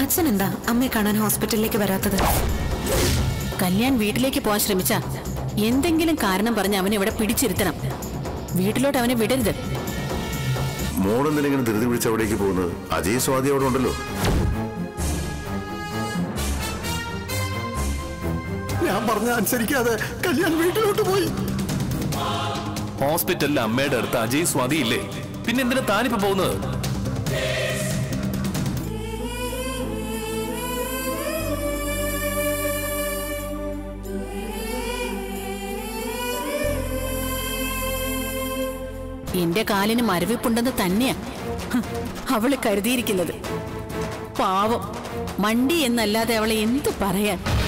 അച്ഛൻ എന്താ അമ്മയെ കാണാൻ ഹോസ്പിറ്റലിലേക്ക് വരാത്തത്? കല്യാൺ വീട്ടിലേക്ക് പോകാൻ ശ്രമിച്ച എന്തെങ്കിലും കാരണം പറഞ്ഞ് അവനെ ഇവിടെ പിടിച്ചിരുത്തണം. വീട്ടിലോട്ട് അവനെ വിടരുത്. മോളെന്തിനെങ്കിലും ധൃതി പിടിച്ച് അവിടേക്ക് പോകുന്നത്? അജയ് സ്വാതി അവിടെ ഉണ്ടല്ലോ. ഞാൻ പറഞ്ഞ അനുസരിക്കാതെ കല്യാൺ വീട്ടിലോട്ട് പോയി. ഹോസ്പിറ്റലിലെ അമ്മയുടെ അടുത്ത് അജയ് സ്വാതി ഇല്ലേ? പിന്നെ എന്തിനാ താനിപ്പോ പോകുന്നത്? എന്റെ കാലിന് മരവിപ്പുണ്ടെന്ന് തന്നെയാ അവള് കരുതിയിരിക്കുന്നത്. പാവം, മണ്ടി എന്നല്ലാതെ അവളെ എന്തു പറയാൻ.